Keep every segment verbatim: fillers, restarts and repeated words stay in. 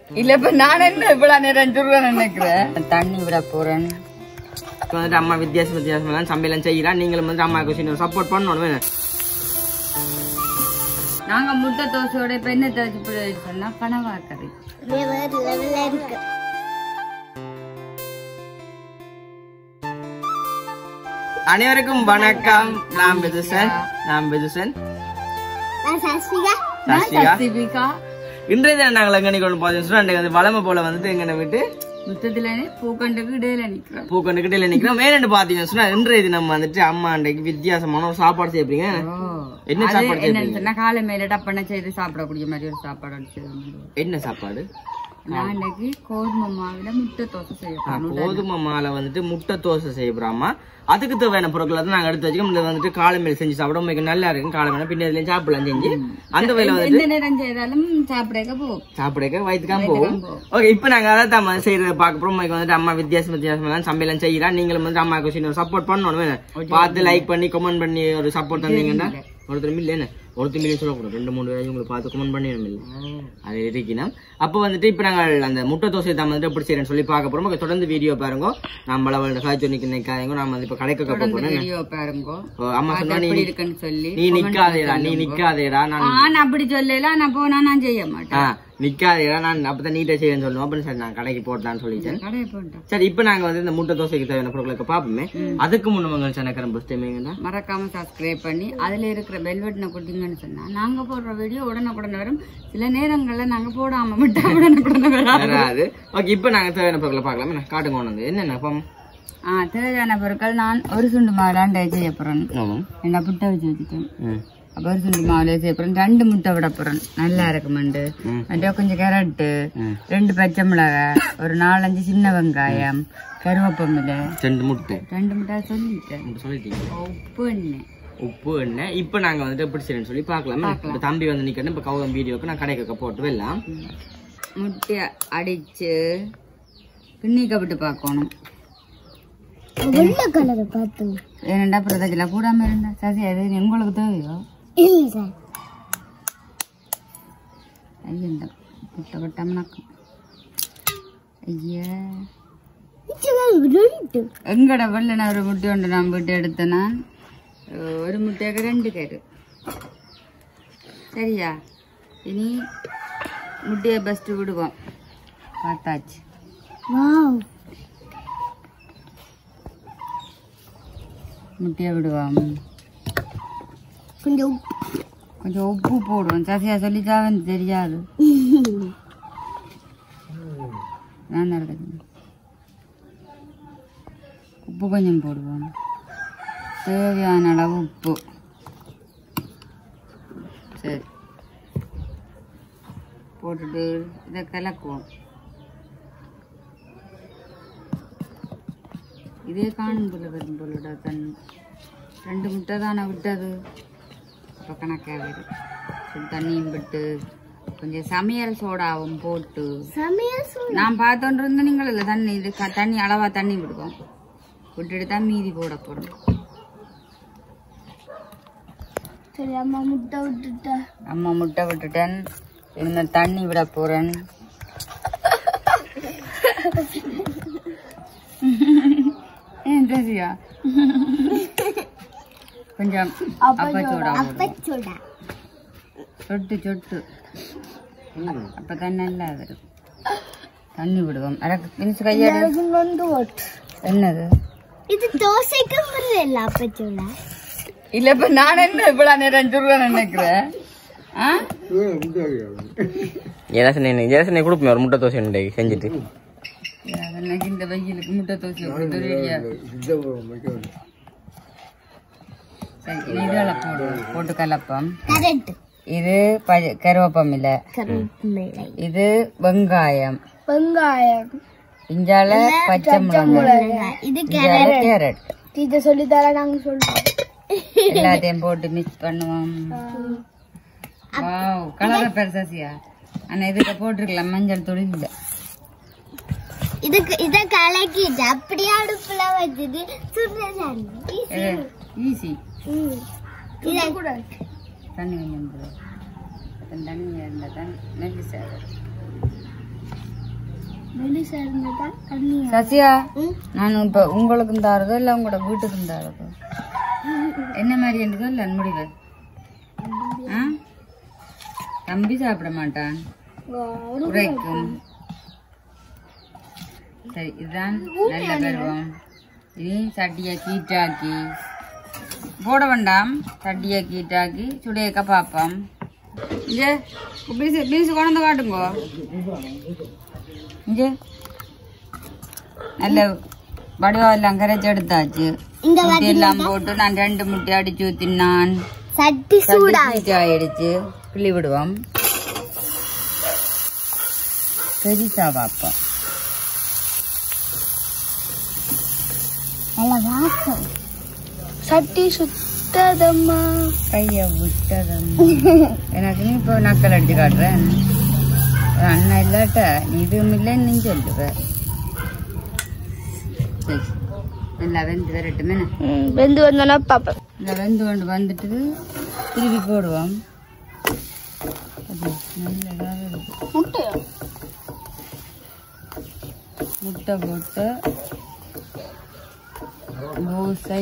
இல்ல இப்ப நான் என்ன இவ்வளவு நேரம் சொல்றேன் நினைக்கிறேன். தண்ணி விட போறேன். வந்துட்டு அம்மா வித்தியாசம் வித்தியாசம் சமையலாம் செய்யலாம். நீங்களும் வந்து அம்மாவுக்கு சின்ன சப்போர்ட் பண்ணணும். நாங்க முட்டை தோசையோட இப்ப என்ன தோசை சொன்னா பணவாக்கறி இருக்கு. அனைவருக்கும் வணக்கம். நான் விதுசன். நான் விதுசன். இன்றைய தினம் நாங்கள் எங்க கொண்டு போறோம். வளமை போல வந்துட்டு எங்க விட்டு முத்தத்துல பூக்கண்டுக்கு இடையில நிக்கிறோம். பூக்கண்டுக்கு இடையில நிக்கிறோம். வேணுண்டு பாத்தீங்கன்னா சொன்னா இன்றைய தினம் வந்துட்டு அம்மா அன்றைக்கு வித்தியாசமான ஒரு சாப்பாடு செய்யறீங்க. என்ன சாப்பாடு என்னன்னா காலை மேல டப்பனை செய்து சாப்பிடக்கூடிய மாதிரி ஒரு சாப்பாடு. என்ன சாப்பாடு? நான் இன்னைக்கு கோதுமை மாவுல முட்டை தோசை செய்யறோம். கோதுமை மாலை வந்துட்டு முட்டை தோசை செய்யறாமா. அதுக்கு தேவையான பொருட்களை தான் நாங்க எடுத்து வச்சுக்கோம். இது வந்துட்டு காலை மேல செஞ்சு சாப்பிட உங்களுக்கு நல்லா இருக்கும். காலை மேல பின்ன இதுலயும் சாப்பிடலாம் செஞ்சு அந்த வேலை வந்து எந்த நேரம் செய்தாலும் சாப்பிடக்க போகும். சாப்பிடக்க வயிற்றுக்காம போகும். ஓகே, இப்ப நாங்க அதான் செய்யறத பாக்க போறோம். வந்துட்டு அம்மா வித்தியாசம் வித்தியாசம் சமையலாம் செய்யலாம். நீங்களும் வந்து அம்மாவுக்கு சின்ன சப்போர்ட் பண்ணணும். பார்த்து லைக் பண்ணி கமெண்ட் பண்ணி ஒரு சப்போர்ட் தந்தீங்கன்னா ஒருத்தர் இல்ல ஒருத்தர் மில்லியன் சொல்லக்கூடாது. ரெண்டு மூணு பேரும் உங்களுக்கு பார்த்து கமெண்ட் பண்ணி அது இருக்கணும். அப்ப வந்துட்டு இப்ப நாங்கள் அந்த முட்டை தோசை தான் வந்துட்டு எப்படி செய்யறேன்னு சொல்லி பார்க்க போறோம். தொடர்ந்து வீடியோ பாருங்க. நம்மள காய்ச்சி நிக்காதீங்க. நாம இப்ப கடைக்க போறோம். அம்மா சொன்னா நீ நீ நிக்காதேடா நீ நிக்காதேடா நான் அப்படி சொல்லல. நான் போனா நான் செய்ய மாட்டேன். நிக்காதேடா நான் அப்பதான் நீட்டா செய்யன்னு சொல்லுவோம். அப்படின்னு சரி நான் கடைக்கு போட்டலான்னு சொல்லிட்டேன். சரி, இப்ப நாங்க வந்து இந்த முட்டை தோசைக்கு தேவையான பொருட்களுக்கு பாப்போமே. அதுக்கு முன்னவங்க சேனல் மறக்காம சப்ஸ்கிரைப் பண்ணி அதுல இருக்கிற பெல் பட்டனை கொடுத்தீங்கன்னு சொன்னா நாங்க போடுற வீடியோ உடனுக்குடனே வரும். சில நேரங்கள்ல நாங்க போடாம விட்டா உடனுக்குடனே வராது. ஓகே, இப்ப நாங்க தேவையான பொருட்களை பாக்கலாம். காட்டுங்க ஒண்ணு என்னென்ன ஆஹ் தேவையான பொருட்கள். நான் ஒரு சுண்டு மாவுலான் செய்ய போறேன். என்ன புட்டை வச்சு வச்சுட்டேன். அப்ப ஒரு சுண்டு மாவுல செய்ய போறேன். ரெண்டு முட்டை விட போறேன். நல்லா இருக்குமெண்டு. கொஞ்சம் கேரட்டு, ரெண்டு பச்சை மிளகாய், ஒரு நாலஞ்சு சின்ன வெங்காயம், கருவேப்பமில்லை, ரெண்டு முட்டை ரெண்டு முட்டை சொல்லிட்டேன். சொல்லிட்டீங்க. உப்பு எண்ணெய் உப்பு எண்ணெய். இப்ப நாங்க வந்துட்டு எப்படி செய்யணும்னு சொல்லி பாக்கலாம். தம்பி வந்து நிக்கணும். இப்ப கௌதம் வீடியோக்கு நான் கடைக்க போட்டு வெல்லாம் முட்டைய அடிச்சு பின்னிக்க விட்டு பாக்கணும். ஏனண்டா பிரதஜில கூடாம இருந்தா சசி அது உங்களுக்கு தேவையோ ஐயண்டா முட்டை விட்டோம்னாக்கும் ஐயா எங்கட வெள்ளன ஒரு முட்டை உண்டு. நான் முட்டை எடுத்தேன்னா ஒரு முட்டைக்கு ரெண்டு கரு. சரியா? இனி முட்டையை பஸ்ட் விடுவோம். பார்த்தாச்சு. முட்டையை விடுவோம். கொஞ்சம் கொஞ்சம் உப்பு போடுவோம். சசியா சொல்லிட்டா வந்து தெரியாது. நான் நடக்குது. உப்பு கொஞ்சம் போடுவோம். தேவையான அளவு உப்பு. சரி, போட்டுட்டு இதை கலக்குவோம். இதே காணும் போல வரும் போலடா தண்ணி. ரெண்டு முட்டை தானே விட்டது. அப்போ கணக்காக வரும். தண்ணியும் விட்டு கொஞ்சம் சமையல் சோடாவும் போட்டு நான் பார்த்தோன்னு இருந்தேன். நீங்கள் இல்லை தண்ணி இது தண்ணி அளவா தண்ணி விடுவோம். விட்டுட்டு தான் மீதி போட போறோம். அம்மா முட்டை விட்டுட்டேன். அம்மா முட்டை விட்டுட்டேன். இந்த தண்ணி விட போறேன். ஏன் பேசியா கொஞ்சம் அப்பச்சோடா சொட்டு சொட்டு அப்பதான் நல்லா வரும். தண்ணி விடுவோம். என்னது இது? தோசைக்கு அப்பச்சோடா இல்ல. இப்ப நான் என்ன இவ்வளவு நேரம் சொல்றேன் நினைக்கிறேன். கொடுப்போம் ஒரு முட்டை தோசை செஞ்சுட்டு இந்த வெயிலுக்கு முட்டை தோசை போட்டு கலப்பம். இது கருவேப்பம் இல்ல, இது வெங்காயம் வெங்காயம் இஞ்சால பச்சை மிளகாய், இது கேரட். இத சொல்லி தர நாங்க சொல்றோம். எல்லாத்தையும் போட்டு மிக்ஸ் பண்ணுவோம். வாவ், கலர பெருசாசியா. ஆனா இதுக்கு போட்டுருக்கலாம் மஞ்சள் தூள் இல்ல. இதுக்கு இத கலக்கிட்டு அப்படியே அடுப்புல வச்சிட்டு சுடுறது ஈஸி. இத கூட தண்ணி கொஞ்சம் போடு. தண்ணி இருந்தா தான் நெல்லி சாதம். சசியா நான் இப்ப உங்களுக்கு தாரதோ இல்ல உங்களோட வீட்டுக்கு தாரதோ என்ன மாதிரி இருந்ததோ இல்ல முடிவு தம்பி சாப்பிட மாட்டான் உரைக்கும் சரி இதுதான் நல்ல பருவம் இனி சட்டியை கீட்டாக்கி போட வேண்டாம் சட்டியை கீட்டாக்கி சுடையக்க பார்ப்போம் இங்கே பீசு பீசு கொண்டு காட்டுங்கோ இங்கே நல்ல வடிவா எல்லாம் கரைச்சி எடுத்தாச்சு எல்லாம் போட்டு நான் ரெண்டு முட்டை அடிச்சு ஊத்தினான் சட்டி ஆயிடுச்சு கிள்ளி விடுவோம் பெரிசா பார்ப்போம் சட்டி சுத்ததம்மா கைய விட்டதம்மா எனக்கு இப்போ நக்கல் அடிச்சு காட்டுறேன் அண்ணா இல்லாட்ட இதுவும் இல்லைன்னு நீ சொல்லுவ நல்லா வெந்து வரட்டுமே வெந்து வந்தோன்னா பாப்பேன் இந்த வெந்து கொண்டு வந்துட்டு திருப்பி போடுவோம் முட்டை முட்டை போட்டு பூசை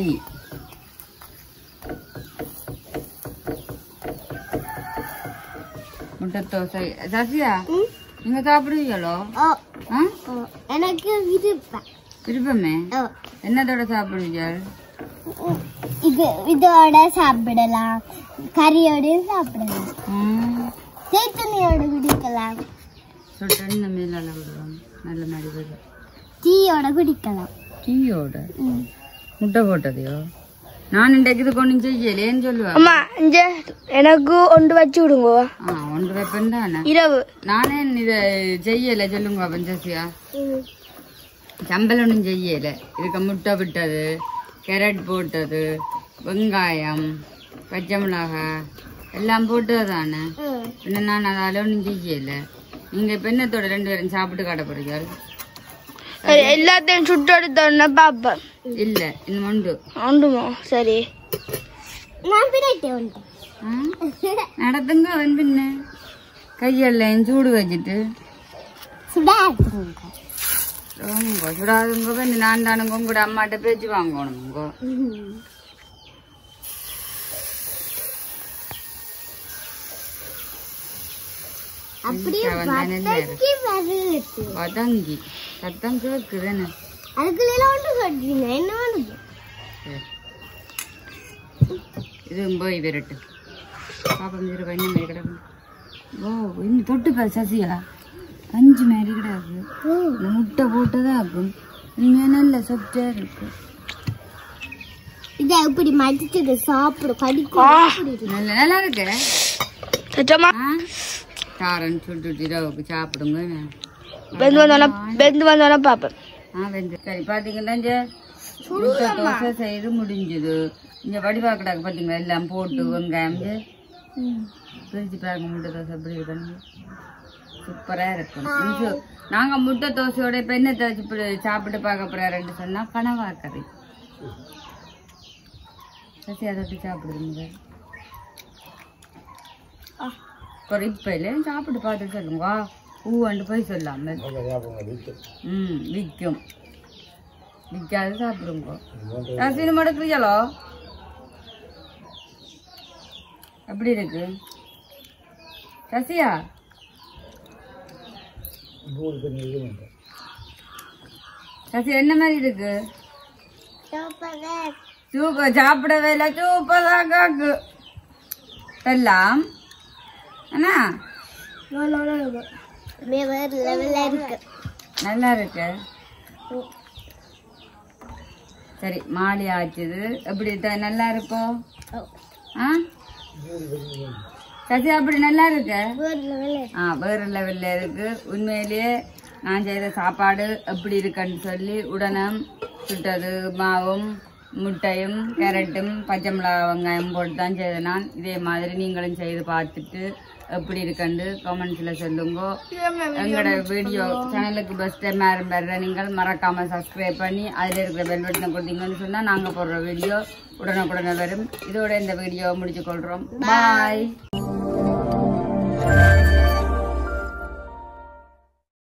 முட்டை தோசை சசியா நீங்க சாப்பிடுவீங்களோ எனக்கு விருப்பமே என்னதோட சாப்பிடுவீங்க இது இதோட சாப்பிடலாம் கறியோட சாப்பிடலாம் தேத்தனையோட குடிக்கலாம் சுட்டெண்ண மேலால விடுவோம் நல்ல மாதிரி வரும் டீயோட குடிக்கலாம் டீயோட முட்டை போட்டதையோ நான் இன்றைக்கு இது கொண்டு செய்யலேன்னு சொல்லுவேன் அம்மா இங்க எனக்கு ஒன்று வச்சு விடுங்க ஆ ஒன்று வைப்பேன் தானே இரவு நானே இதை செய்யலை சொல்லுங்க பஞ்சசியா சம்பல் ஒன்றும் செய்யல இதுக்கு முட்டை விட்டது கேரட் போட்டது வெங்காயம் பச்சை மிளகாய் எல்லாம் போட்டது தானே பின்ன நான் அதால ஒன்றும் செய்யலை நீங்க இப்ப என்னத்தோட ரெண்டு பேரும் சாப்பிட்டு காட்ட போறீங்க எல்லாத்தையும் சுட்டு எடுத்தோன்னா பாப்பேன் இல்ல இன்னும் உண்டு உண்டுமோ சரி நடத்துங்க வந்து என்ன கையெல்லாம் சூடு வச்சுட்டு சுடாதுங்க வந்து நான் தானுங்க உங்களோட அம்மாட்ட பேச்சு வாங்கணுங்க வதங்கி சத்தம் கேக்குதுன்னு இது போய் விரட்டு பாப்பா என்ன மாதிரி கிடக்கு ஓ இன்னும் தொட்டு பாரு சசியா அஞ்சு மாதிரி கிடாது முட்டை போட்டுதான் ஆகும் நீங்க நல்ல சொத்தா இருக்கு இதை எப்படி மடிச்சது சாப்பிடு கடிக்கும் நல்ல நல்லா இருக்கு காரன் சுட்டு இரவுக்கு சாப்பிடுங்க வெந்து வந்தோன்னா வெந்து வந்தோன்னா பாப்பேன் ஆ வெந்து சரி பாத்தீங்கன்னா முட்டை தோசை செய்து முடிஞ்சது இங்க வடிவாக்கடாக்கு பாத்தீங்களா எல்லாம் போட்டு வெங்காயம் பிரிச்சு பாருங்க முட்டை தோசை எப்படி இருக்கணும் சூப்பரா இருக்கும் நாங்க முட்டை தோசையோட இப்ப என்ன தோசை சாப்பிட்டு பார்க்க போறாருன்னு சொன்னா கனவா கறி சசி அதை சாப்பிடுங்க இப்ப சாப்பிட்டு பார்த்து சொல்லுங்க பூவாண்டு போய் சொல்லாம ம் விற்கும் விற்காது சாப்பிடுங்க ரசீனு மடக்குறீங்களோ எப்படி இருக்கு ரசியா ரசி என்ன மாதிரி இருக்கு சூப்பர் சாப்பிடவே இல்லை சூப்பரா காக்கு எல்லாம் அண்ணா நல்லா இருக்கு சரி மாலை ஆச்சுது எப்படி நல்லா இருக்கும் சசி அப்படி நல்லா இருக்கு ஆ வேற லெவல்ல இருக்கு உண்மையிலேயே நான் செய்த சாப்பாடு எப்படி இருக்குன்னு சொல்லி உடனே சுட்டது மாவும் முட்டையும் கேரட்டும் பச்சை மிளகாய் வெங்காயம் போட்டு தான் செய்தேன் நான் இதே மாதிரி நீங்களும் செய்து பார்த்துட்டு எப்படி இருக்குன்னு கமெண்ட்ஸில் சொல்லுங்க எங்களோட வீடியோ சேனலுக்கு ஃபர்ஸ்ட் டைம் யாரும் வர்ற நீங்கள் மறக்காமல் சப்ஸ்கிரைப் பண்ணி அதில் இருக்கிற பெல் பட்டனை கொடுத்தீங்கன்னு சொன்னால் நாங்கள் போடுற வீடியோ உடனுக்குடனே வரும் இதோட இந்த வீடியோவை முடிச்சு கொள்கிறோம் பாய்.